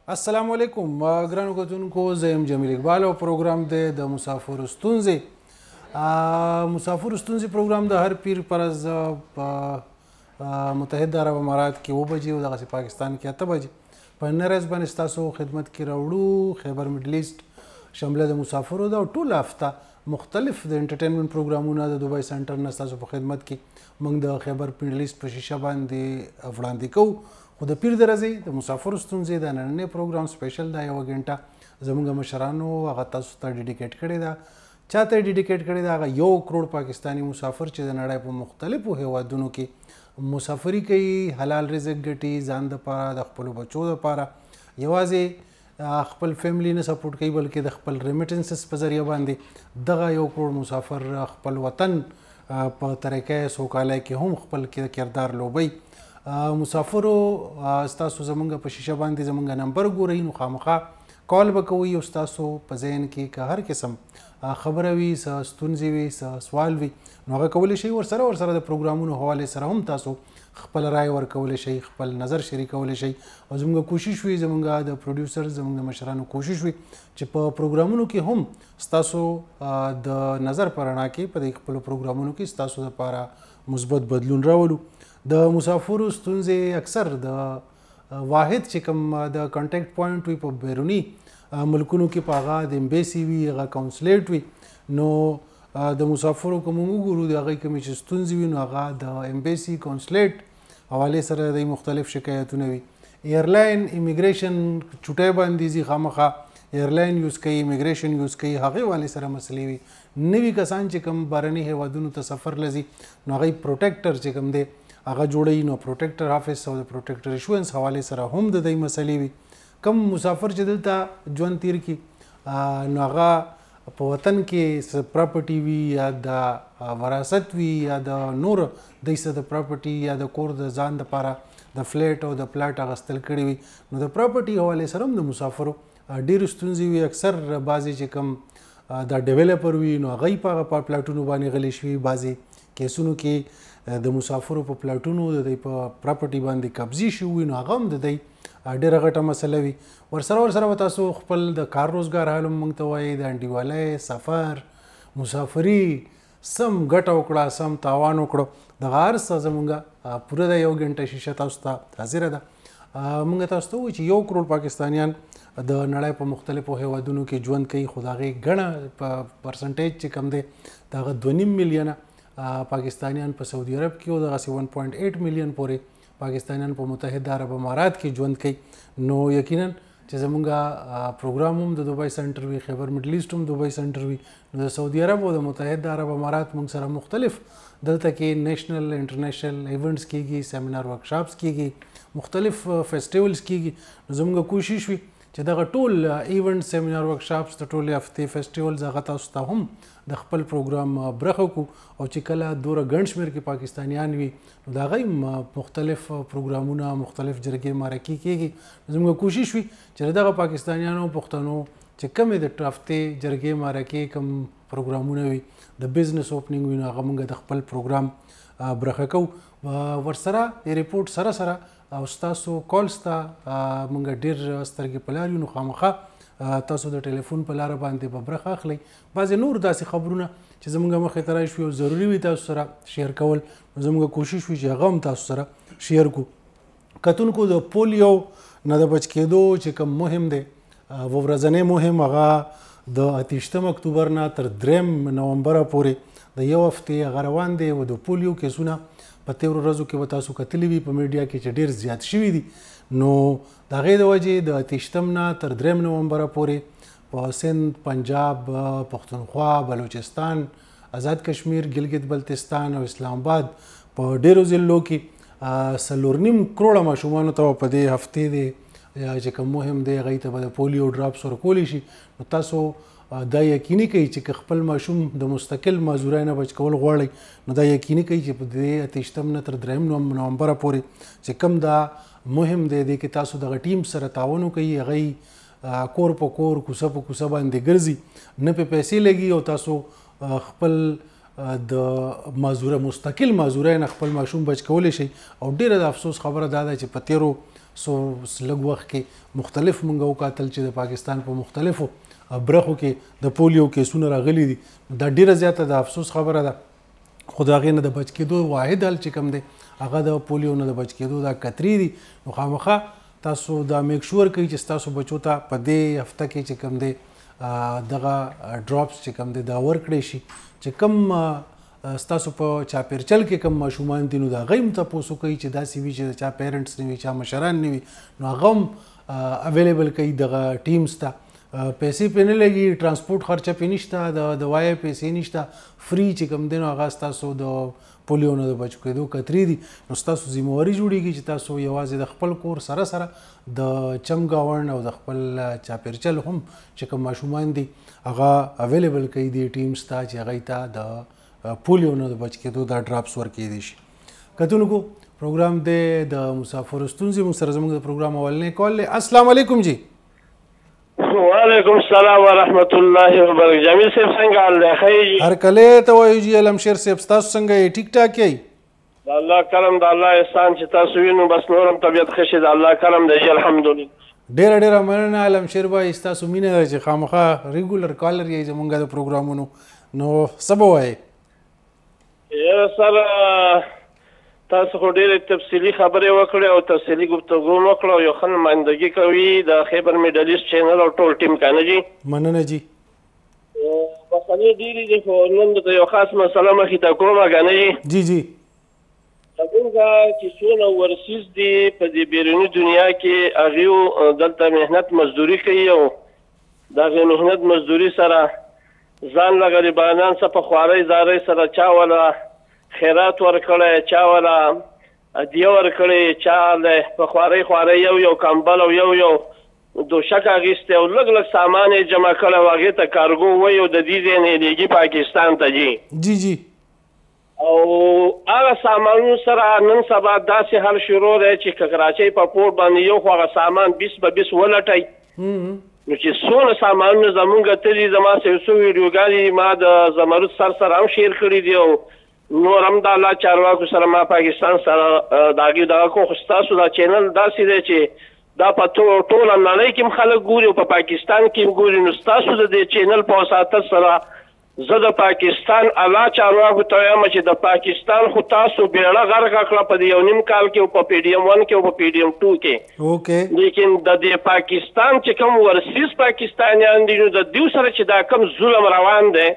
السلام علیکم ګرانو کتونکو زه یم جمیل اقبال او پروګرام دی د مسافر ستونزې پروګرام د هر پیر پرز په متحده عرب امارات کې 9 بجې او دغسې پاکستان کې 8 بجې په نرس باندې ستاسو خدمت کې راوړو. خیبر میډل ایسټ شامله د مسافرو ده او ټوله هفته مختلف د انټرټینمنټ پروګرامونه د دوبۍ سنټر نه ستاسو په خدمت کې موږ د خیبر میډل ایسټ په شیشه باندې وړاندې کوو. خو د پیر د ورځې د مسافرو ستونزې د نننی پروګرام سپیشل دا 1 غنټه زموږ مشرانو هغه تاسو ته ډیډیکیټ کړې ده. چاته ډیډیکیټ کړې ده؟ هغه 1 کروڑ پاکستانی مسافر چې د نړۍ په مختلفو هیوادونو کې مسافري کوي، حلال رزق ګټي، ځان دپاره د خپلو بچو دپاره، یوازې خپل فیملی نه سپورټ کوي بلکې د خپل ریمیټنسز په ذریعه باندې دغه 1 کروڑ مسافر خپل وطن په طریقې سوکالۍ کې هم خپل کردار لوبوي. مسافرو ستاسو زمونږ په شیشه باندې زمونږ نمبر ګورئ نو خامخا کال به کوئ او ستاسو په ذهن کې که هر قسم خبره وي، څه ستونزې وي، څه سوال وي نو هغه کولی شئ. ورسره د پروګرامونو حوالې سره هم تاسو خپل رای ورکولی شئ، خپل نظر شریکولی شئ او زموږ کوشش وي، زموږ د پروډیوسر زموږ د مشرانو کوشش وي چې په پروګرامونو کې هم ستاسو د نظر په رڼا کې په دې خپلو پروګرامونو کې ستاسو لپاره مثبت بدلون راولو. د مسافرو ستونزې اکثر د واحد چې کوم د کانټیکټ پوینټ وي په بیروني ملکونو کې په هغه د امبیسي وي، هغه کونسلیټ وي. نو د مسافرو که موږ وګورو د هغوی کومې چې ستونزې وي نو هغه د امبیسي کونسلیټ حوالې سره د مختلف شکایتونه وي. ایرلاین امیګریشن چوټۍ باندې ځي، خامخا ایرلاین یوز کوي، امیګریشن یوز کوي، هغې والې سره مسلې وي. نوي کسان چې کوم بهرني هیوادونو ته سفر لځي نو هغوی پروټیکټر چې کوم دی هغه جوړوي نو پروټیکټر آفیس او د پروټیکټر ایشوینس حوالې سره هم د دوی مسلې وي. کم مسافر چې دلته ژوند تیر کړي نو هغه په وطن کې پراپرټي وي یا د وراثت وي یا د نور دوی څه د پراپرټي یا د کور د ځان دپاره د فلیټ او د پلاټ اخیستل کړي وي نو د پراپرټي حوالې سره هم د مسافرو ډېرې ستونزې وي. اکثر بعضې چې کوم د ډیولپر وي نو هغوی په هغه پلاټونو باندې غلی شوي، بعضې کیسونو کې د مسافرو په پلاټونو د دوی په پراپرټي باندې قبضې شوي وي نو هغه هم د دوی ډېره غټه مسله وي. ورسره به تاسو خپل د کار روزګار حال هم موږ ته وایي، د انډیوالۍ، سفر، مسافري، سم ګټه وکړه، سم تاوان وکړو، دغه هر څه زموږ پوره د 1 غنټه شیشه تاسو ته حاضره ده. موږ تاسو ته وایو چې 1 کروڑ پاکستانیان د نړۍ په مختلفو هیوادونو کې ژوند کوي، خو د هغې ګڼه په پرسنټیج چې کوم دی د هغه 2.5 میلیونه پاکستانیان په سعودي عرب کې او دغسې 1.8 میلیون پورې پاکستانیان په متحده عرب امارات کې ژوند کوي. نو یقینا چې زموږ پروګرام هم د دوبۍ سنټر وي، خیبر میډل ایسټ هم دوبۍ سنټر وي، نو د سعودي عرب او د متحده عرب امارات موږ سره مختلف دلته کې نیشنل انټرنیشنل ایونټس کیږي، سیمینار ورکشاپس کیږي، مختلف فیسټیولز کیږي. نو زموږ کوشش وي چې دغه ټول ایونټ، سیمینار ورکشاپس، د ټولې هفتې فیسټیولز هغه تاسو ته هم د خپل پروګرام برخه کو او چې کله دوره ګڼ شمېر کې پاکستانیان وي نو د هغوی مختلف پروګرامونه، مختلف جرګې مرکې کیږي. زموږ کوشش وي چې دغه پاکستانیانو پښتنو چې کومې د هفتې جرګې مرکې کوم پروګرامونه وي، د بزنس اوپننګ وي نو هغه موږ د خپل پروګرام برخه کوو. ورسره د ریپورټ سره او ستاسو کالز ته موږ ډېر سترګې په لار یو نو خامخا تاسو د ټلیفون په لاره باندې به برخه اخلئ. بعضې نور داسې خبرونه چې زموږ مخې ته راشوي او ضروري وي تاسو سره شیر کول نو زموږ کوشش وي چې هغه هم تاسو سره شیر کړو. کتونکو د پولیو نه د بچ کېدو چې کوم مهم دی ورځنی مهم هغه د 28 اکتوبر نه تر 3 نومبره پورې د 1 هفتې هغه روان دی او د پولیو کیسونه په تیرو ورځو کې به تاسو کتلي وي په میډیا کې چې ډېر زیات شوي دي. نو د هغې د وجې د 28 نه تر 3 نومبره پورې په سند، پنجاب، پښتونخوا، بلوچستان، آزاد کشمیر، ګلګت بلتستان او اسلام آباد په ډېرو ضلعو کې 4.5 کروړه ماشومانو ته په دې هفتې دی چې کوم مهم دی هغوی ته به د پولیو ډراپس ورکولی شي. نو تاسو دا یقیني کوي چې که خپل ماشوم د مستقل معذورۍ نه بچ کول غواړئ نو دا یقیني کوي چې په دې 28 نه تر 3 نومبره پورې چې کوم دا مهم دی دی کې تاسو دغه ټیم سره تعاون وکړئ، هغوی کور په کور، کوڅه په کوڅه باندې ګرځي، نه پې پیسې لګي او تاسو خپل د مستقل معذورۍ نه خپل ماشوم بچ کولی شئ. او ډېره د افسوس خبره دا ده چې په تیرو سو لږ وخت کې مختلف مونږ وکاتل چې د پاکستان په مختلفو برخو کې د پولیو کیسونه راغلي دي. دا ډیره زیاته د افسوس خبره ده، خو د هغې نه د بچ کېدو واحد حل چې کوم دی هغه د پولیو نه د بچ کېدو دا کتري دي. نو خامخا تاسو دا میک شور کوئ چې ستاسو بچو ته په دې هفته کې چې کوم دی دغه ډراپس چې کوم دی دا ورکړی شي. چې کوم ستاسو په چاپیرچل کې کوم ماشومان دي نو د هغه هم تپوس وکړئ چې داسې وي چې چا پیرنټس نه وي، چا مشران نه وي، نو هغه هم اویلیبل کوي دغه ټیمز ته. پیسې پې نه لګي، ټرانسپورټ خرچه پې نشته، د دوایي پیسې نشته، فری چې کوم دی نو هغه ستاسو د پولیو نه د بچ کېدو کتري دي. نو ستاسو ذمهواري جوړېږي چې تاسو یوازې د خپل کور سره سره د چم ګاونډ او د خپل چاپیرچل هم چې کوم ماشومان دي هغه اویلیبل کوي دې ټیمز ته چې هغوی ته د پولیو نه د بچ کېدو دا ډراپس ورکېدی شي. کتونکو پروګرام دی د مسافرو ستونزې، موږ سره زموږ د پروګرام اولنی کال دی. السلام علیکم جی. وعلیکم السلام ورحمت الله وبرکاته. جمیل صاحب څنګه حال دی؟ ښه هر کله ته وایو جی علمشیر صاحب، تاسو څنګه یې؟ ټیک ټاک یې؟ د الله کرم، د الله احسان چې تاسو وینو بس نورم طبیعت ښه شي، د الله کرم دی جی الحمدلله. ډیره ډیره مننه علمشیر بھائی، ستاسو مینه ده چې خامخا ریګولر کالر یې زمونږ د پروګرامونو. نو څه به وایې؟ یاره سر تاسو خو ډېرې تفصیلي خبرې وکړې او تفصیلي ګفتګو مو وکړه او یو ښه نمایندګي کوي د خیبر میډل ایسټ چینل او ټول ټیم که نه جي؟ مننه جي. مسلې ډېرې دي خو نن درته یو خاص مسله مخې ته کومه که نه جي؟ جي جي. زمونږ چې څونه ورسیز دي په دې بیروني دنیا کې هغوی دلته محنت مزدوري کوي او د هغې محنت مزدوري سره ځان له غریبانان څه په خوارۍ زارۍ سره چا وله خیرات ورکړی، چا وله هدیه ورکړې، چا له په خوارۍ یو کمبل او یو دوشک اخیستی او لږ لږ سامان یې جمع کړی او هغې ته کارګو وایي او د دې ځای نه یې لیږي پاکستان ته جي. جی جی. او هغه سامانونو سره نن سبا داسې حل شروع دی چې که کراچۍ په پورټ باندې یو خو هغه سامان بیس به بیس ولټئ، نو چې څونه سامانونه زمونږ تلي، زما سره یو څو ویډیوګانې ما د زمرد سره هم شیر کړي دي او نور هم د الله چارواکو سره ما پاکستان سره د هغې دغه کو. خو ستاسو دا چینل داسې دی چې دا په ټوله نړۍ کې هم خلک ګوري او په پاکستان کې هم ګوري، نو ستاسو د دې چینل په وساطت سره زه د پاکستان الله چارواکو ته وایم چې د پاکستان خو تاسو بیړه غرقه کړه په دې یو نیم کال کې او په پی ډي ایم 1 کې او په پی ډي ایم 2 کې. لیکن د دې پاکستان چې کوم ورسیز پاکستانیان دي نو د دوی سره چې دا کوم ظلم روان دی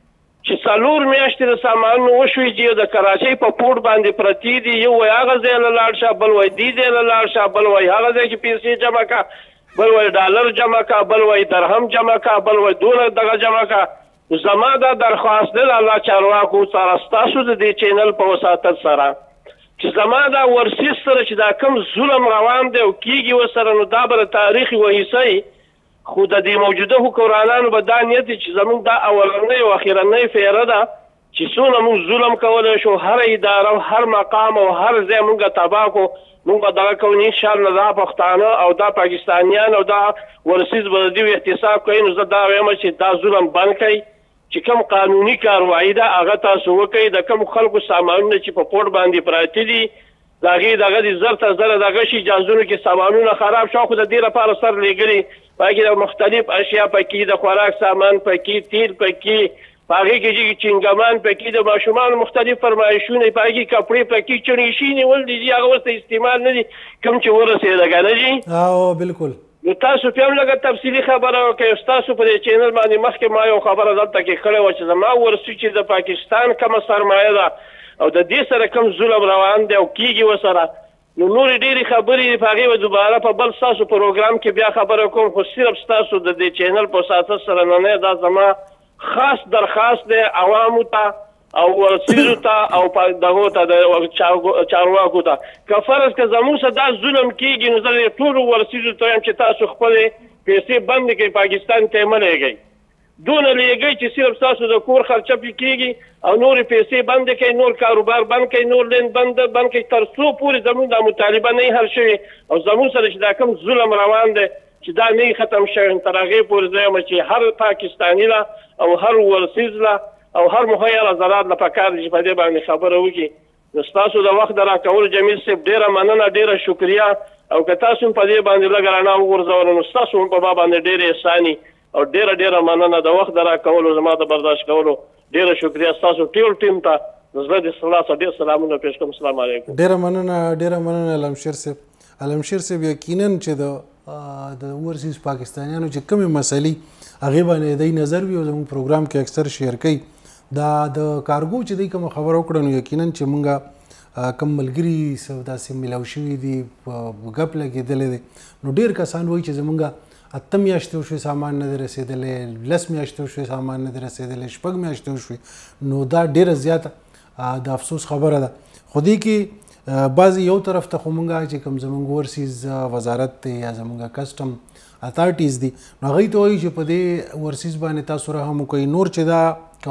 چې 4 میاشتې د سامانونو وشوي چې د کراچۍ په پورټ باندې پرتې دي، یو وایي هغه ځای له لاړ شه، بل وایي دې ځای له لاړ شه، بل وایي هغه ځای کې پیسې جمع کړه، بل وایي ډالر جمع کړه، بل وایي درهم جمع کړه، بل وایي دونه دغه جمع کړه. زما دا درخواست دی د الله چارواکو سره ستاسو د دې چینل په وساطت سره چې زما دا ورسیز سره چې دا کوم ظلم روان دی او کېږي ورسره، نو دا به د تاریخ یوه حصه وي. خو د دې موجوده حکمرانانو به دا نیت چې زموږ دا اولنۍ او اخرنۍ فیره ده چې څونه موږ ظلم کولی شو، هر اداره او هر مقام او هر ځای موږ تباه کړو، موږ به دغه کوو. انشاءالله دا پښتانه او دا پاکستانیان او دا ورسیز به د دوی احتساب کوي. نو زه دا وایم چې دا ظلم بند کړئ، چې کوم قانوني کاروایي ده هغه تاسو وکړئ. د کوم خلکو سامانونه چې په پورټ باندې پراته دي د هغې دغه دي زر ته زره دغه شي جازونو کې سامانونه خراب شو، خو د دې لپاره سر لیږلي په هغې د مختلف اشیا پکې، د خوراک سامان پکې، تیل پکې، په هغې کې چې چینګمان پکې، د ماشومانو مختلف فرمایشونه په هغې کپړې پکې، چڼېشي نیول دي چې هغه اوس ته استعمال نه دي کوم چې ورسېده که نه جي؟ او بالکل. نو تاسو پې هم لږه تفصیلي خبره وکړئ. ستاسو په دې چینل باندې مخکې ما یو خبره دلته کې کړې وه چې زما ورسي چې د پاکستان کومه سرمایه ده او د دې سره کوم ظلم روان دی او کېږي ورسره، نو نورې ډېرې خبرې په هغې به دوباره په بل ستاسو پروګرام کې بیا خبره کوم. خو صرف ستاسو د دې چینل په وساطت سره نننی دا زما خاص درخواست دی عوامو ته او ورسیزو ته او دغو ته د چارواکو ته. که فرض که زموږ سره دا ظلم کېږي نو زه ټولو ورسیزو ته وایم چې تاسو خپلې پیسې بندې کړئ، پاکستان ته یې مه لیږئ، دونه لیږئ چې صرف ستاسو د کور خرچه پې کېږي او نورې پیسې بندې کړئ، نور کاروبار بند کړئ، نور لین بند کړئ، تر څو پورې زموږ دا مطالبه نه حل شوې او زموږ سره چې دا کوم ظلم روان دی چې دا نه ختم شوی، تر هغې پورې زه یم چې هر پاکستاني له او هر ورسیز له او هر مخیر ازرات له پکار دي چې په دې باندې خبره وکړي. نو ستاسو د وخت د راکولو جمیل صاحب ډېره مننه، ډېره شکریه او که تاسو په دې باندې لږ رڼا وغورځول نو ستاسو په ما باندې ډېرې احساني او ډېره مننه د وخت د راکولو زما د برداشت کولو ډېره شکریه ستاسو ټول ټیم ته زه د څخه ډېر سلامونه پېښ کوم. السلام علیکم. ډېره مننه علمشیر صاحب. یقینا چې د اورسیز پاکستانیانو چې کومې مسلې هغې باندې دی نظر وي او زموږ پروګرام کې اکثر شیر کوي. دا د کارګو چې دی کومه خبره وکړه نو یقینا چې مونږ کم ملګري داسې میلاو شوي دي ګپ لګېدلی دی نو ډېر کسان وایي چې زمونږ 8 میاشتې وشوې سامان نه دی رسېدلی 10 میاشتې وشوې سامان نه دی رسېدلی 6 میاشتې وشوې نو دا ډېره زیاته د افسوس خبره ده. خو دې کې بعضې یو طرف ته خو مونږ چې کوم زمونږ اورسیز وزارت دی یا زمونږ کسټم اتھارټیز دي نو هغوی ته وایي چې په دې اورسیز باندې تاسو رحم وکړئ. نور چې دا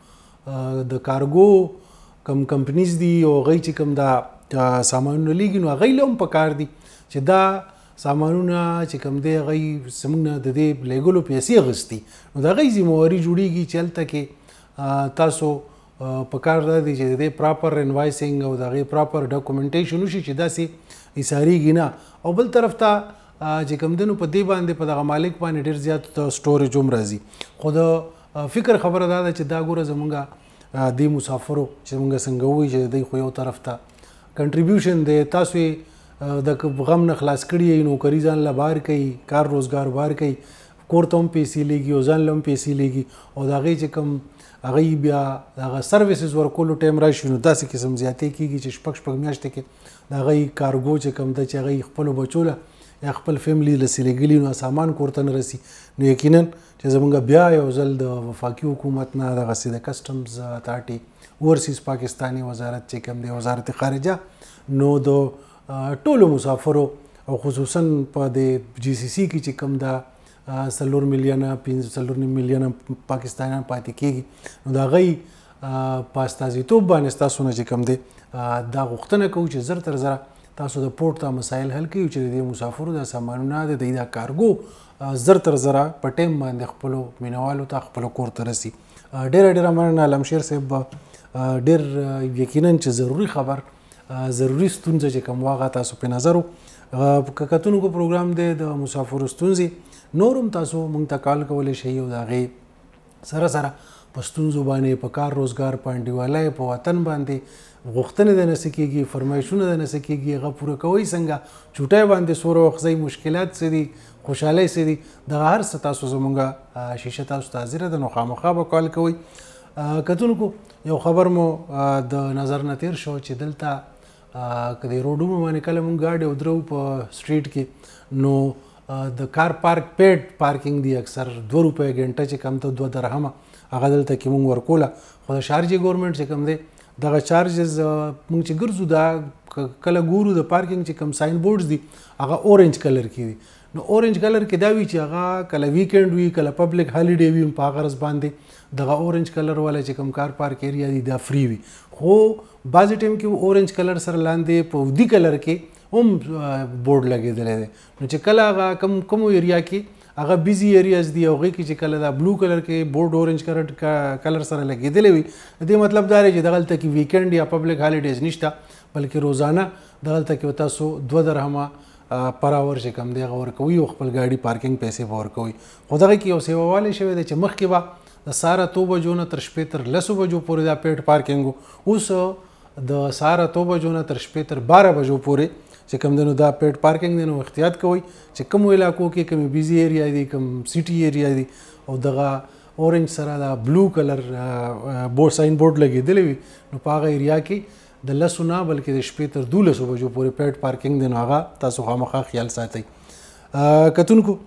کم د کارګو کم کمپنیز دي او هغوی چې کوم دا سامانونه لیږي نو هغوی له هم پکار دي چې دا سامانونه چې کوم دی هغوی زموږ نه د دې لیږلو پیسې اخیستي نو د هغوی ذمهواري جوړېږي چې هلته کې تاسو پکار دا دی چې د دې پراپر انوایسنګ او د هغې پراپر ډاکومنټیشن وشي چې داسې ایساریږي نه. او بل طرف ته چې کوم دی نو په دې باندې په دغه مالک باندې ډېر زیات سټوریج هم راځي. خو د فکر خبره دا ده چې دا ګوره زمونږ د مسافرو چې موږ څنګه وایو چې دی خو یو طرف ته کنټریبیوشن دی تاسو د غم نه خلاص کړي نوکري ځان له بار کوي کار روزګار بار کوي کور ته هم پیسې لیږي او ځان له هم پیسې لیږي او د هغې چې کوم هغوی بیا دغه سروسز ورکولو ټایم راشي نو داسې قسم زیاتې کېږي چې 6 میاشتې کې د هغوی کارګو چې کوم ده چې هغوی خپلو بچو له یا خپل فیملی لسې لېږلي نو سامان کور ته نه رسي نو یقینا چې زمونږ بیا یو ځل د وفاقي حکومت نه دغسې د کسټمز اتھارټي اورسیز پاکستاني وزارت چې کوم دی وزارت خارجه نو د ټولو مسافرو او خصوصا په د جی سی سی کې چې کوم دا 4 میلیونه 4 میلیونه پاکستانیان پاتې کېږي نو د هغوی په استازیتوب باندې ستاسو نه چې کوم دی دا غوښتنه کوو چې زر تر زره تاسو د پورټ ته مسایل حل کوي چې د مسافرو د سامانونه د دوی د کارګو زر تر زره په ټایم باندې خپلو مینوالو ته خپلو کور ته رسي. ډېره مننه علمشیر صاحب. ډېر یقینا چې ضروري خبر ضروري ستونزه چې کوم واغه تاسو په نظر که کتونکو پروګرام دی د مسافرو ستونزې نور هم تاسو موږ ته کال کولی شئ او د هغې سره سره په ستونزو باندې په کار روزګار په انډیوالۍ په وطن باندې غوښتنې د نسه کېږي فرمایشونه د نسه کېږي هغه پوره کوئ څنګه چوټی باندې سوره وخځئ مشکلات څه دي خوشحالۍ څه دي دغه هر څه تاسو زمونږ شیشه تاسو ته حاضره ده نو خامخا به کال کوئ. کتونکو یو خبر مو د نظر نه تیر شو چې دلته که د روډونو باندې کله مونږ ګاډي ودرو په سټریټ کې نو د کار پارک پیډ پارکینګ دی اکثر 2 روپۍ ګنټه چې کم ته 2 درهمه هغه دلته کې مونږ ورکوله خو د شارجې ګورنمنټ چې کوم دی دغه چارجز مونږ چې ګرځو دا کله ګورو د پارکینګ چې کوم ساين بورډز دي هغه اورنج کلر کې دي نو اورنج کلر کې دا وی چې هغه کله ویکند وي کله پبلک هالیډے وي په هغه ورځ باندې دغه اورنج کلر والا چې کوم کار پارک ایریا دي دا فری وي خو بعضې ټایم کې اورنج کلر سره لاندې په ودي کلر کې هم بورډ لګېدلی دی نو چې کله هغه کومو ایریا کې هغه بیزی ایریاز دي او هغې کې چې کله دا بلو کلر کې بورډ اورنج کلر سره لګېدلی وي د دې مطلب دا دی چې دغلته کې ویکند یا پبلک هالیډیز نشته بلکې روزانه دغلته کې تاسو 2 درهمه پر اور چې کوم دی هغه ورکوي او خپل ګاډي پارکینګ پیسې به ورکوي. خو دغه کې یو سیواوالی شوی دی چې مخکې به د سهاره 2 بجو نه تر شپې تر 10 بجو پورې دا پیډ پارکینګ و اوس د سهاره 2 بجو نه تر شپې تر 12 بجو پورې چې کوم دی نو دا پیډ پارکینګ دی نو احتیاط کوئ چې کومو علاقو کې کومې بیزي ایریا دي کوم سیټي ایریا دي او دغه اورنج سره دا بلو کلر ساين بورډ لګېدلی وي نو په هغه ایریا کې د 10 نه بلکې د شپې تر 12 بجو پورې پیډ پارکینګ دی نو هغه تاسو خامخا خیال ساتئ. کتونکو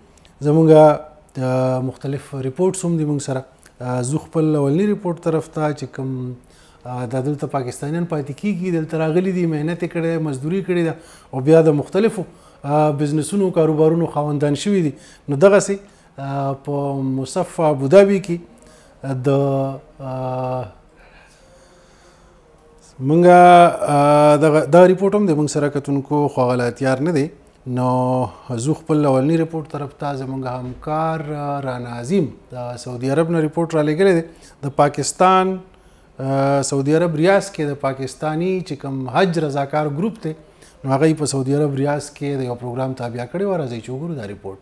زمونږ مختلف ریپورټس هم دي موږ سره زه خپل اولني ریپورټ طرف ته چې کوم دا دلته پاکستانیان پاتې کېږي دلته راغلي دي محنت یې کړی مزدوري کړې ده او بیا د مختلفو بزنسونو کاروبارونو خاوندان شوي دي نو دغسې په مصف ابودابي کې د مونږ دا ریپورټ هم دی موږ سره کتونکو خو هغه لا تیار نه دی نو زه خپل اولني ریپورټ طرف ته زمونږ همکار رانا عظیم د سعودي عرب نه ریپورټ رالیږلی دی د پاکستان سعودي عرب ریاض کې د پاکستانی چې کوم حج رضاکار ګروپ دی نو هغه په سعودي عرب ریاض کې د یو پروګرام تابع کړی و. راځي چې وګورو دا ریپورت.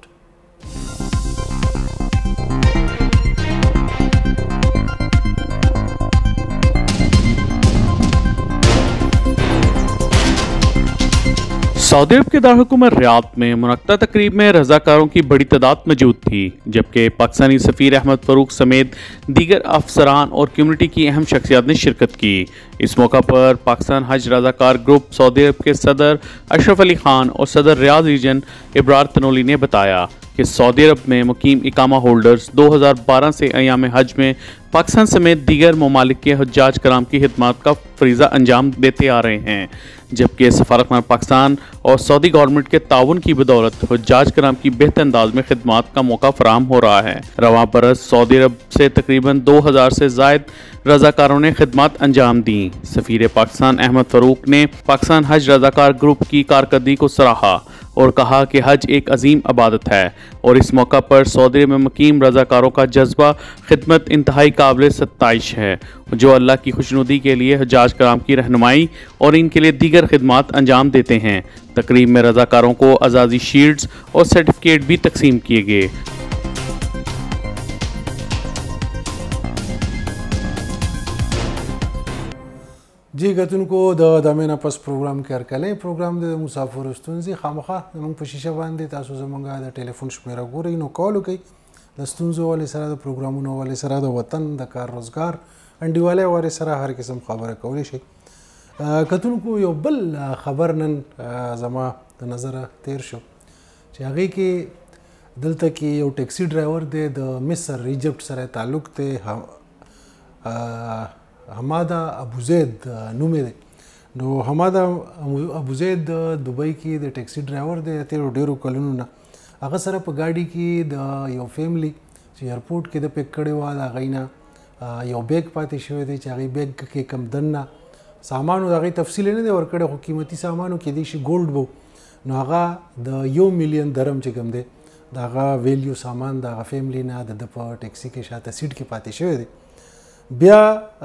सऊदी अरब के दारहुकूमत रियाद में मुनक्कदा तकरीब में रज़ाकारों की बड़ी तादाद मौजूद थी, जबकि पाकिस्तानी सफ़ीर अहमद फ़रूक समेत दीगर अफसरान और कम्युनिटी की अहम शख्सियात ने शिरकत की. इस मौका पर पाकिस्तान हज रज़ाकार ग्रुप सऊदी अरब के सदर अशरफ अली ख़ान और सदर रियाद रीजन इब्रार तनोली ने बताया कि सऊदी अरब में मुकीम इकामा होल्डर्स 2012 से अयाम हज में पाकिस्तान समेत दीगर ममालिक के हज्जाज कराम की खिदमत का फरीज़ा अंजाम देते आ रहे हैं, जबकि सफारतखाना पाकिस्तान और सऊदी गवर्नमेंट के ताउन की बदौलत हज्जाज कराम की बेहतर अंदाज में खिदमत का मौका फराहम हो रहा है. रवां बरस सऊदी अरब से तकरीबन 2000 से ज़ायद रज़ाकारों ने खिदमत अंजाम दी. सफ़ीर पाकिस्तान अहमद फ़रूक ने पाकिस्तान हज रज़ाकार ग्रुप की कारकर्दगी को सराहा और कहा कि हज एक अजीम इबादत है और इस मौका पर सऊदी अरब में मुकीम रज़ाकारों का जज्बा खिदमत इंतहाई काबिल सत्ताइश है, जो अल्लाह की खुशनुदी के लिए हज्जाज कराम की रहनुमाई और इनके लिए दीगर खिदमत अंजाम देते हैं. तकरीब में रज़ाकारों को आज़ादी शील्ड्स और सर्टिफिकेट भी तकसीम किए गए. जी कतونکو د دمه نه پس پروګرام کې هرکلی پروګرام د مسافر ستونزې خامخا زموږ په شیشه باندې تاسو زموږ د ټلیفون شمیره ګورئ نو کال وکئ د ستونزو والے سره د پروګرامونو والے سره د وطن د کار روزګار انډیوالۍ والے سره هر قسم خبره کولی شئ. کتونکو یو بل خبر نن زما د نظره تیر شو چې هغې کې دلته کې یو ټیکسي ډرایور دی د مصر ایجپټ سره تعلق دی حماده ابوزید نوم دی. نو حماده ابوزید دبئی کې د ټیکسي ډرایور دی تیرو ډیرو کلونو نه. هغه سره په ګاډي کې د یو فیملی چې ایرپورټ کې د پیک کړی وه د هغوی نه یو بیگ پاتې شوی دی چې هغوی بیگ کې کم دننه سامان و د هغوی تفصیل یې نه دی ورکړی خو قیمتي سامانو کیدای شي ګولډ به نو هغه د 1 ملیون درم چې کوم دی د هغه ویلیو سامان د هغه فیملی نه د په ټیکسي کې شاته سیټ کې پاتې شوی دی. بیا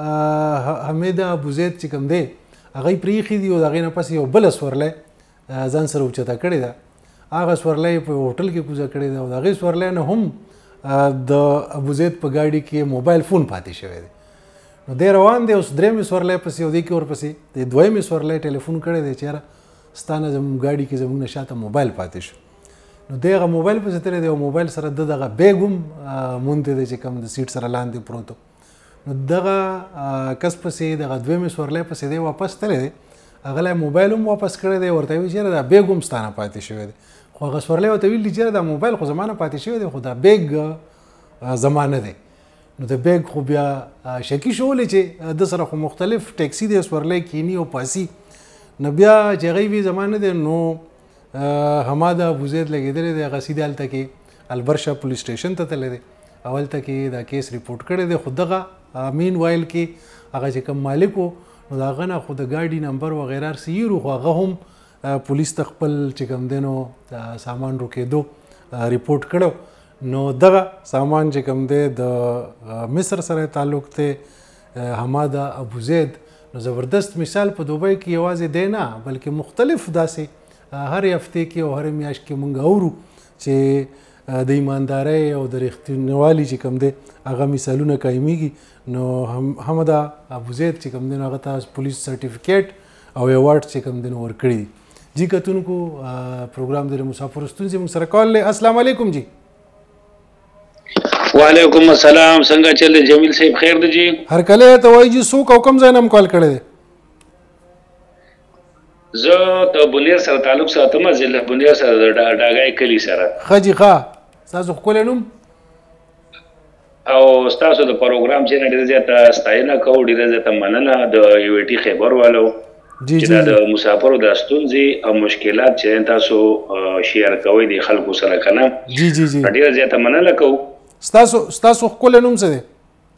حمیده ابوزید چې کوم دی هغوی پرېښي دي او د هغې نه پس یو بله سورلی ځان سره اوچته کړې ده. هغه سورلی په هوټل کې کوزه کړې ده او د هغې سورلی نه هم د ابوزید په ګاډي کې موبایل فون پاتې شوی دی. نو دی روان دی اوس درېیمې سورلی پسې او دې کې ورپسې د دویمې سورلی ټلیفون کړی دی چې یاره ستا نه زموږ ګاډي کې زموږ نه شاته موبایل پاتې شو. نو دی هغه موبایل پسې تللی دی او موبایل سره د دغه بیګ هم موندی دی چې کوم د سیټ سره لاندې پروت و. نو دغه کس پسې دغه دویمې سورلی پسې دی واپس تللی دی هغه لا موبایل هم واپس کړی دی ورته ویل چې یاره دا بیګ هم ستا نه پاتې شوی دی. خو هغه سورلی ورته ویل دي چې یاره دا موبایل خو زما نه پاتې شوی دی خو دا بیګ زما نه دی. نو د بیګ خو بیا شکي شولی چې د سره خو مختلف ټیکسي دی سورلی کینی او پاسي. نو بیا چې هغوی وی زما نه دی نو حماده ابوزید لګېدلی دی هغه سیده هلته کې البرشه پولیس سټیشن ته تللی دی او هلته کې دا کیس ریپورټ کړی دی. خو دغه مین وایل کې هغه چې کوم مالک و نو د هغه نه خو د ګاډي نمبر وغیره سیرو خو هغه هم پولیس ته خپل چې کوم دی نو سامان روکېدو ریپورټ کړو. نو دغه سامان چې کوم دی د مصر سره تعلق دی حماده ابوزید. نو زبردست مثال په دوبۍ کې یوازې دی نه بلکې مختلف داسې هر هفته کې او هر میاشت کې مونږ اورو چې د ایماندارۍ او د رښتینوالي چې کوم دی هغه مثالونه قایمیږي. نو حماده ابوزید چې کوم دی نو هغه ته پولیس سرټیفیکیټ او ایوارډ چې کوم دی نو ورکړي دي. جی کتونکو پروګرام د مسافر ستونزې موږ سره کال دی. السلام علیکم جی. وعلیکم السلام څنګه چل دی جمیل صاحب خیر دی جی. هرکلی ته وایي جی څوک او کوم ځای نه هم کال کړی دی؟ زه د بونیر سره تعلق ساتم ضلع بونیر سره د ډاګای کلي سره. ښه جي ښه ستاسو ښکلی نوم او ستاسو د پروګرام چې نه ډېره زیاته ستاینه کوو ډېره زیاته مننه د یو ای ټي خیبر والو چې دا د مسافرو د ستونزې او مشکلات چې تاسو شیر کوئ د خلکو سره که نه ډېره زیاته مننه کوو. ستاسو ښکلی نوم څه دی؟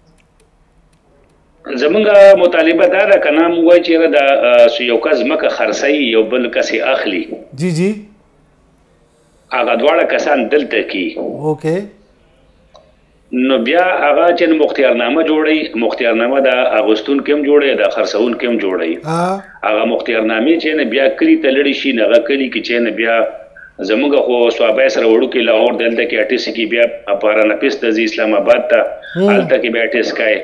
زمونږ مطالبه دا ده که نه موږ وایو چې د یو کس ځمکه خرڅوي یو بل کس یې اخلي جی جی هغه دواړه کسان دلته کي اوکې نو بیا هغه چې مختارنامه جوړي، مختارنامه د اغوستون کوم جوړي، د خرڅون کوم جوړي. هغه مختارنامه چې نه بیا کلی تلړي شي، نه کلی کې چې نه بیا زموږ خو صوابای سره وړو کې لاهور دلته کې اټیس کې بیا اپارا نفس د اسلام آباد ته حالت کې بیا اټیس کای.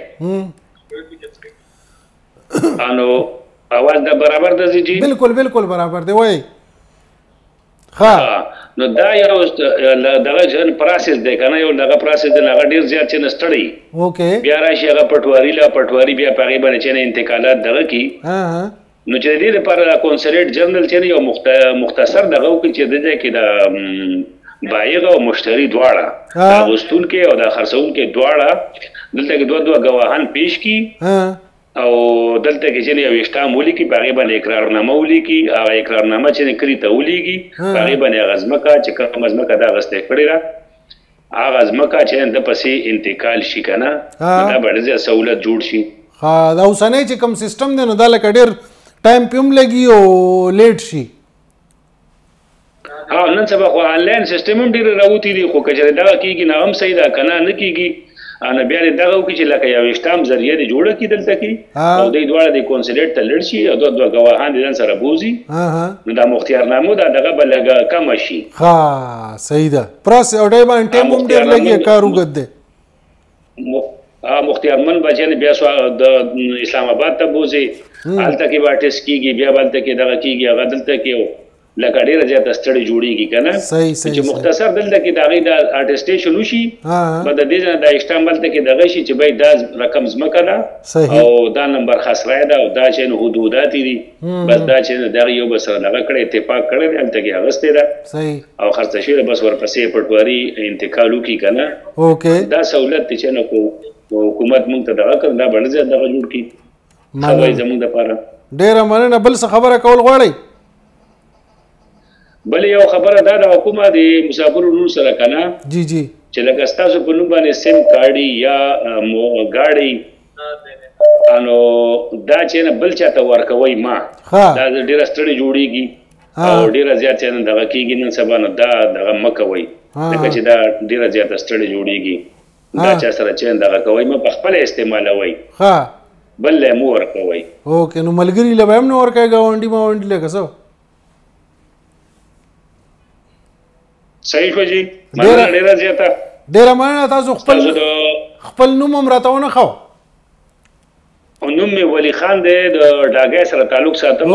انو اواز د برابر د زی جی بالکل برابر دی وای. ها نو دا یو دغه جن پروسس دی کنه، یو دغه پروسس دی هغه ډیر زیات چې نستړی. اوکې بیا راشي هغه پټواری بیا پغې باندې چې انتقالات دغه کی. نو چې دې لپاره کونسلیټ جنرال چې یو مختصر دغه کې چې د دې کې د بایغ او مشتری دواړه دا غوستون کې او د خرڅون کې دواړه دلته کې دوه گواهان پیش کی او دلته کې چې یو اشتام ولیکي باغې باندې اقرارنامه ولیکي. هغه اقرارنامه چې کړی ته ولیکي باغې باندې غزمکا چې کوم غزمکا دا غسته کړی را هغه غزمکا چې د پسې انتقال شي کنه دا به د سہولت جوړ شي. ها دا اوسنۍ چې کوم سیستم دی نو دا لکه ډیر ټایم پم لګي او لیټ شي. نن سبا خو آنلاین سیستم هم ډیر راوتی دی، خو کچره دا کیږي نه هم صحیح دا کنه نه کیږي. انا بیا دغه وکړي چې لکه یو اشتام ذریعہ دی جوړه کیدل تکي او دوی دواړه د کونسلیټ ته لړ شي او دوه گواهان دي سره بوزي. نو دا مختارنامه دا دغه بلګه کم شي. ها صحیح ده پروسس او دای باندې ټیم هم ډیر لګي کار وګد ده. مختارمن بچنه بیا سو د اسلام آباد ته بوزي حالت کې باټس کیږي، بیا بلته کې دغه کیږي هغه دلته کې لکه ډیره زیاته ستړي جوړیږي کنه. چې مختصر دلته کې دغه د اټیسټیشن وشي په د دې د استعمال ته کې دغه شي چې بای دا رقم زمکه ده او دا نمبر خسرای ده او دا چې حدودات دي بس دا چې دغه یو بس دغه کړه اتفاق کړی دلته کې هغه ده صحیح او خرڅ شي بس ورپسې پټواری انتقالو کی کنه. اوکې دا سہولت چې نو حکومت مونږ ته دغه کړ دا باندې دغه جوړ کی خبرې زموږ د پاره. ډیره مننه. بل څه خبره کول غواړئ؟ بل یو خبره دا د حکومت د مسافرونو سره کنه جی چې لکه تاسو په نوم باندې سیم کارډي یا گاډي انو دا چې نه بل چاته ورکوي ما دا ډیره ستړي جوړیږي او ډیره زیات چې دغه کیږي نن سبا نه دا دغه مکوي لکه چې دا ډیره زیات ستړي جوړیږي دا چا سره چې دغه کوي ما په خپل استعمالوي بل له مو ورکوي. اوکې نو ملګری له هم نو ورکوي گاونډي ما وندي لکه څه صحیح شو جی. ډیره زیاته ډیره مننه. تاسو خپل نوم هم راته ونه خو. نوم مې ولی خان دی د ډاګای سره تعلق ساتم.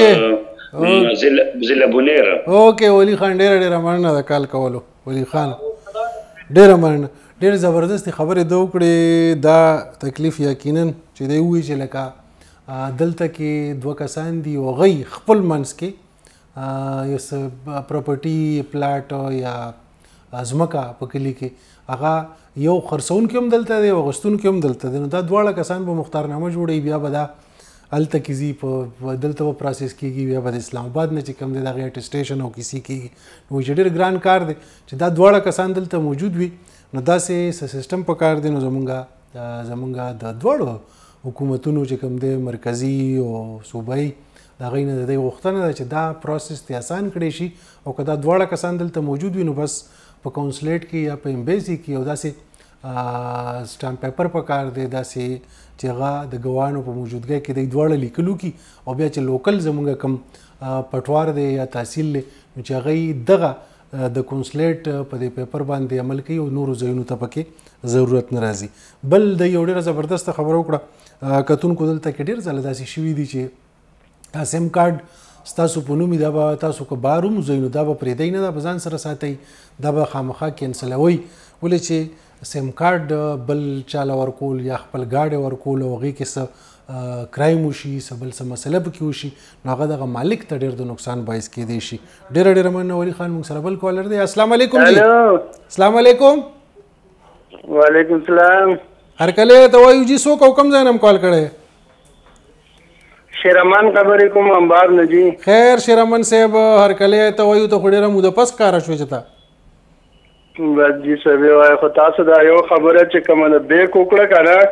اوکې زلبونیر. اوکې ولی خان ډیره مننه د کال کولو. ولی خان ډیره مننه. ډیره زبردست خبرې دوه کړې. دا تکلیف یقینا چې دی وی چې لکه دلته کې دوه کسان دي او غي خپل منځ کې یو پراپرټي پلاټ یا ازمکا په کلی کې هغه یو خرڅون کې هم دلته دی او غستون کې هم دلته دی. نو دا دواړه کسان په مختارنامه جوړي بیا به دا هلته کیږي په دلته به پروسس کیږي بیا به د اسلام آباد نه چې کوم دی دغه اټیسټیشن او کسی کیږي. نو چې ډېر ګران کار دی چې دا دواړه کسان دلته موجود وي. نو داسې سیستم په کار دی. نو زمونږ د دواړو حکومتونو چې کوم دی مرکزي او صوبایي د هغې نه د دې غوښتنه ده چې دا پروسس ته آسان کړی شي او که دا دواړه کسان دلته موجود وي نو بس په کونسلیټ کې یا په امبیسي کې یو داسې سټامپ پیپر پکار دی داسې چې هغه د ګواهانو په موجودګۍ کې د دواړه لیکلو کی او بیا چې لوکل زموږ کم پټوار دی یا تحصیل دی نو چې هغې دغه د کونسلیټ په دې پیپر باندې عمل کوي او نورو ځایونو ته پکې ضرورت نه راځي. بل د یو ډېره زبردسته خبره وکړه کتونکو دلته کې ډېر ځله داسې شوي دي چې سیم کارت ستاسو په نوم دا به تاسو که بار هم وځئ نو دا به پرېږدئ نه، دا به ځان سره ساتئ، دا به خامخا کینسلوئ. ولې چې سیم کارت بل چاله ورکول یا خپل ګاډی ورکول او هغې کې څه کرایم وشي څه بل څه مسله پکې وشي نو هغه دغه مالک ته ډېر د نقصان باعث کیدی شي. ډېره مننه ولي خان. موږ سره بل کالر دی. السلام علیکم جی. السلام علیکم. وعلیکم السلام. هرکلی ته وایو جی څوک او کوم ځای نه هم کال کړی؟ شیرمان خبرې کوم انبار نه جی. خیر شیرمن صاحب هرکلی ته وایو ته خو ډېره موده پس ښکاره شوې چې ته بس جی صاحب وایي خو تاسو دا یو خبره چې کومه د بیک وکړه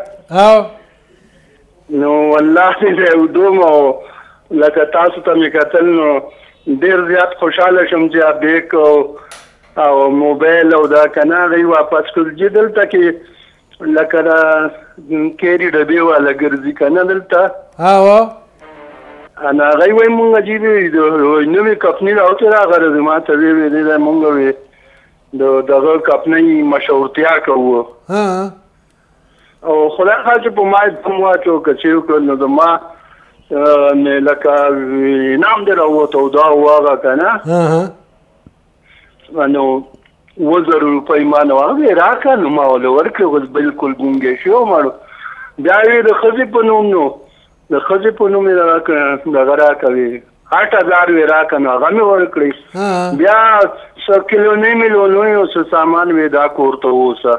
که نه نو والله زه ودوم او لکه تاسو ته مې کتل نو ډېر زیات خوشحاله شم چې بیک او موبایل او دا کنه غي واپس کړ چې دلته کې لکه دا کېری ډبې والا ګرځي کنه دلته انا غي وای مونږ جیبې نوې کمپنی راوته راغله ما ته وی دا مونږ وی دغه کمپنی مشهورتیا کوو او خدای خاطر په ما د مواچو کچې کړ نو د ما نه لکه نام در راوته دا واغه کنه نو 1000 روپۍ ما نو هغه راکړه نو ما ول ورکړ اوس بالکل ګونګې شو مړ بیا یې د خزې په نوم نو د خزې په نوم یې راکړه دغه راکوي 8000 وی راکړه نو هغه مې ورکړی بیا 100 کیلو نه میلیون یو څه سامان وی دا کورته وسه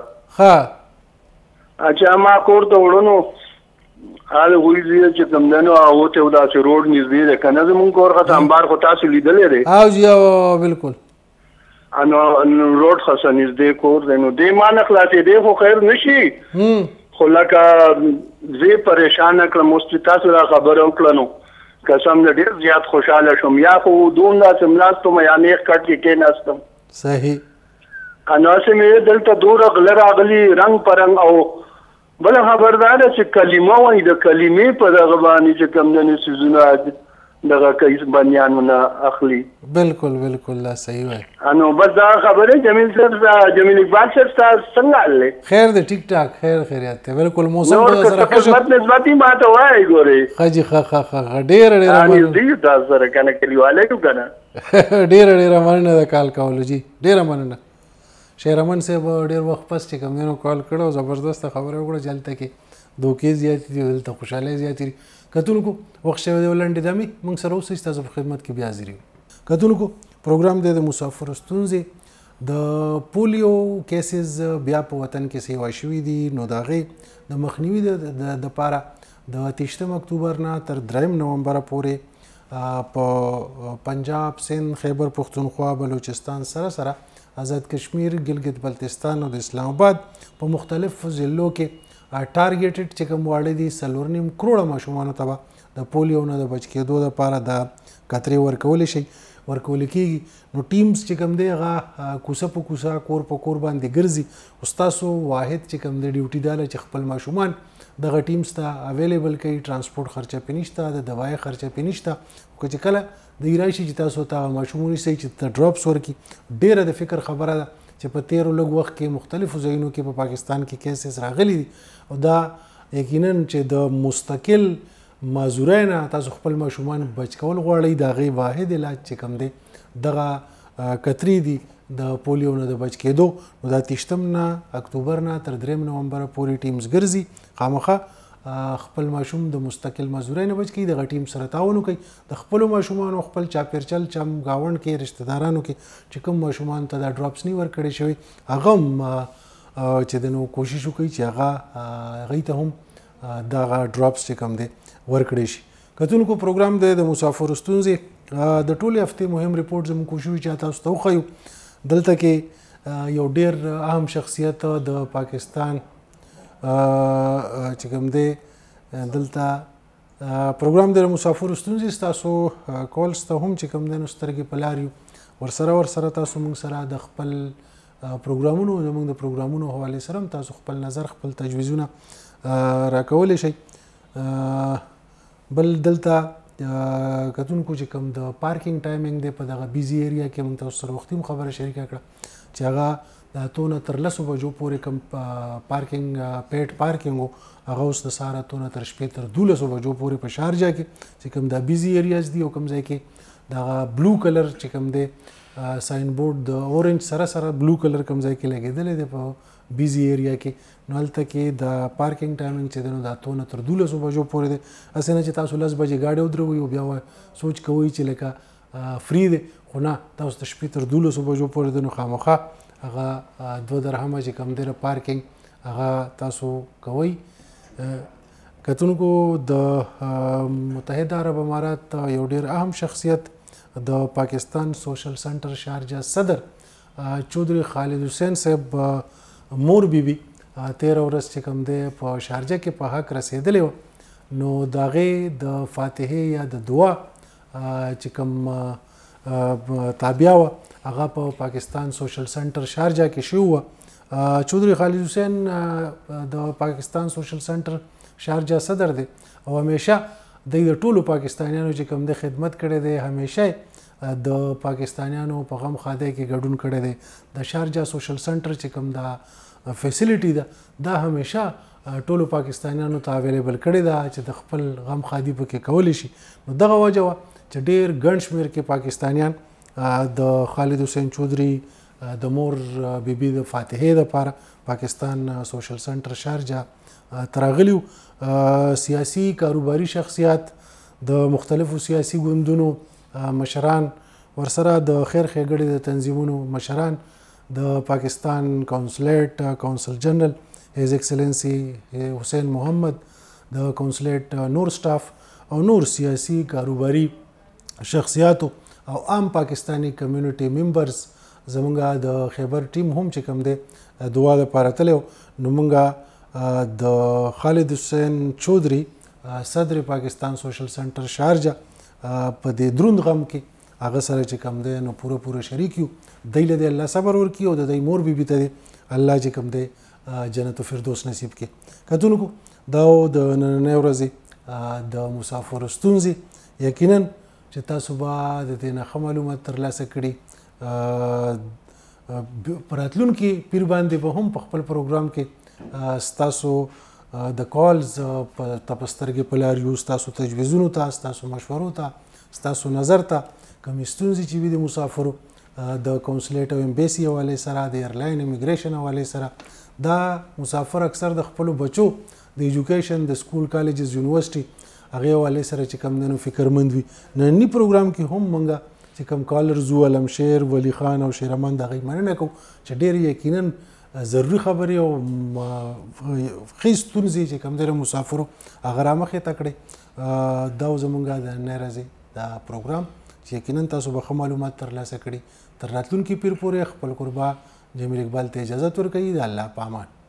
اچھا ما کورته وړو حال وی زیه چې کوم دنو او ته دا چې روډ نږدې ده کنه زمون کور خاطر انبار خو تاسو لیدلې ده او جی بالکل انو روډ خاصه نږدې کور ده نو دې ما نه خلاصې دې خو خیر نشي خو لکه زه پریشان کړم مست تاسو را خبر وکړه نو قسم دې ډیر زیات خوشاله شوم یا خو دومره سملاستو مې یا نه کټ کې ناستم صحیح انو سمې دلته دور غلر اغلی رنگ پرنګ او بل خبردار چې کلمه وای د کلمې په دغه باندې چې کوم د سيزونه دغه کیس بنیانونه اخلي بالکل بالکل لا صحیح وای انو بس دا خبره جمیل صاحب جمیل اقبال صاحب څنګه حل خیر د ټیک ټاک خیریت ته بالکل موسم د سره خدمت نسبتي ما ته وای ګوري خجي خ ډیر دې دا سره کنه کلیواله کو کنه ډیر مننه د کال کولو جی ډیر مننه شیرمن صاحب ډیر وخت پس چې کوم نو کال کړو زبردست خبره وکړه جلته کې دوکې زیاتې دي دلته خوشاله زیاتې کتونکو وخت شوی دی ولنډې دامي موږ سره اوسئ ستاسو په خدمت کې بیا حاضر یو کتونکو پروګرام د مسافر ستونزې د پولیو کیسز بیا په وطن کې سیوا شوي دي نو د هغې د مخنیوي د پاره د 28 اکتوبر نه تر 3 نومبر پورې په پنجاب سند خیبر پختونخوا بلوچستان سره آزاد کشمیر ګلګت بلتستان او د اسلام آباد په مختلفو ضلعو کې ټارګټډ چې کوم واړه دي 4.5 کروڑه ماشومانو ته د پولیو نه د بچ کېدو لپاره د کترې ورکول کېږي نو ټیمز چې کوم دی هغه کوڅه په کوڅه کور په کور باندې ګرځي او ستاسو واحد چې کوم دی ډیوټي دا چې خپل ماشومان دغه ټیمز ته اویلیبل کوي ترانسپورټ خرچه پې نشته د دوای خرچه پې نشته خو چې کله د راشي چې تاسو ته ماشومونی سي چې ډراپس ورکي ډیره د فکر خبره ده چې په 13 لږ وخت کې مختلفو ځایونو کې په پاکستان کې کیسز راغلي دي او دا یقینا چې د مستقل معذورین تاسو خپل ماشومان بچ کول غواړئ دا غي واحد علاج چې کوم دی دغه کتري دي د پولیو نه د بچ کېدو نو د 28 اکتوبر نه تر 3 نومبر پورې ټیمز ګرځي خامخه خپل ماشوم د مستقل معذورین بچ کی د غټیم سره تعاون کوي د خپل ماشومان او خپل چاپیرچل چم گاوند کې رشتہ دارانو کې چې کوم ماشومان ته د ډراپس نی ورکړي شوی هغه چې د نو کوشش وکړي چې هغه غي ته هم دا ډراپس چې کوم دي ورکړي شي کتونکو پروګرام د مسافر ستونزې د ټولې هفته مهم ریپورت زموږ کوشش چې تاسو ته خو دلته کې یو ډیر اهم شخصیت د پاکستان چې کوم دی دلته پروګرام د مسافر ستونزې تاسو کول ست هم چې کوم دی نو سترګې پلاریو ورسره تاسو موږ سره د خپل پروګرامونو زموږ د پروګرامونو حواله سره تاسو خپل نظر خپل تجویزونه راکول شي بل دلته کتونکو چې کوم د پارکینګ ټایمینګ دی په دغه بیزی ایریا کې موږ تاسو سره وختي خبره شریکه کړه چې هغه د اتونه تر 10 بجو پورې کوم پارکینګ پیټ پارکینګ هغه اوس د ساره اتونه تر شپې تر 12 بجو پورې په شارجه کې چې کوم د بیزی ایریاز دی او کوم ځای کې د بلو کلر چې کوم دی ساين بورډ د اورنج سره بلو کلر کوم ځای کې لګیدل دی په بیزی ایریا کې نو هلته کې د پارکینګ ټایمینګ چې دی نو د اتونه تر 12 بجو پورې دی اسنه چې تاسو 10 بجې گاډي ودروي او بیا سوچ کوئ چې لکه فری دی خو نه تاسو د شپې تر 12 بجو پورې دی نو خامخا هغه 2 درهم چې کم دی پارکینګ هغه تاسو کوئ کتونکو د متحده عرب امارات یو ډیر اهم شخصیت د پاکستان سوشل سنټر شارجه صدر چودري خالد حسین صاحب مور بیبي 13 ورځ چې کوم دی په شارجه کې په حق رسیدلې نو داغه د فاتحه یا د دعا چې کوم تابعه وه هغه په پاکستان سوشل سنټر شارجه کې شوی وه. چودري خالد حسین د پاکستان سوشل سنټر شارجه صدر دی او همیشه د ټولو پاکستانیانو چې کوم د خدمت کړی دی، همیشه د پاکستانیانو په غم خاده کې ګډون کړی دی. د شارجه سوشل سنټر چې کوم دا فیسیلیټي ده دا همیشه ټولو پاکستانیانو ته اویلیبل کړی ده چې د خپل غم خادي پکې کولی شي. نو دغه وجه وه چې ډېر ګڼ شمېر کې پاکستانیان د خالد حسین چودري د مور بیبي د فاتحې دپاره پاکستان سوشل سنټر شارجه تراغلیو. سیاسي کاروباري شخصیات د مختلفو سیاسي ګوندونو مشران، ورسره د خیر ښېګړې د تنظیمونو مشران، د پاکستان کونسلیټ کونسل جنرال هیز ایکسلنسی حسین محمد، د کونسلیټ نور سټاف او نور سیاسي کاروباري شخصیاتو او عام پاکستانی کمیونټي ممبرز زمونږ د خیبر ټیم هم چې کوم دی دعا دپاره تللی و. نو مونږ د خالد حسین چودري صدر پاکستان سوشل سنټر شارجه په دې دروند غم کې هغه سره چې کوم دی نو پوره شریک یو. دی له دې الله صبر ورکړي او د دی مور بیبي ته دی الله چې کوم دی جنت الفردوس نصیب کړي. کتونکو دا د نننۍ ورځې د مسافرو ستونزې یقینا چې تاسو به د دې نه ښه معلومات ترلاسه کړي. په راتلونکي پیر باندې به هم په خپل پروګرام کې ستاسو د کالز په سترګې په لار یو، ستاسو تجویزونو ته، ستاسو مشورو ته، ستاسو نظر ته کومې ستونزې چې وي د مسافرو د کونسلیټ او امبیسي حوالې سره، د ایرلاین امیګریشن حوالې سره، دا مسافر اکثر د خپلو بچو د ایجوکیشن د سکول کالجز یونیورسټي هغې حوالې سره چې کوم دی نو فکرمند وي. ننني پروګرام کې هم موږ چې کوم کالرز وو علمشیر، ولی خان او شیرمن د هغې مننه کوو چې ډېر یقینا ضروري خبرې او ښې ستونزې چې کوم دی د مسافرو هغه رامخې ته کړئ. دا زموږ د نننۍ ورځې دا پروګرام چې یقینا تاسو به ښه معلومات ترلاسه کړي. تر راتلونکي پیر پورې خپل قربا جمیل اقبال ته اجازت ورکوي. د الله په امان.